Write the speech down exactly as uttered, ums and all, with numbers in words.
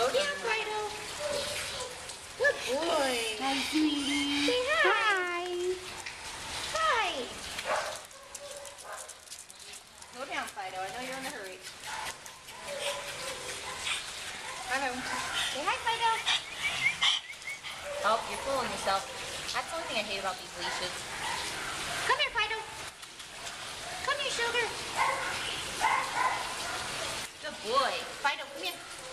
Yeah, Fido. Good boy. Hi, sweetie. Say hi. Hi. Hi. Go down, Fido. I know you're in a hurry. Fido. Say hi, Fido. Oh, you're fooling yourself. That's the only thing I hate about these leashes. Come here, Fido. Come here, sugar. Good boy. Fido, come here.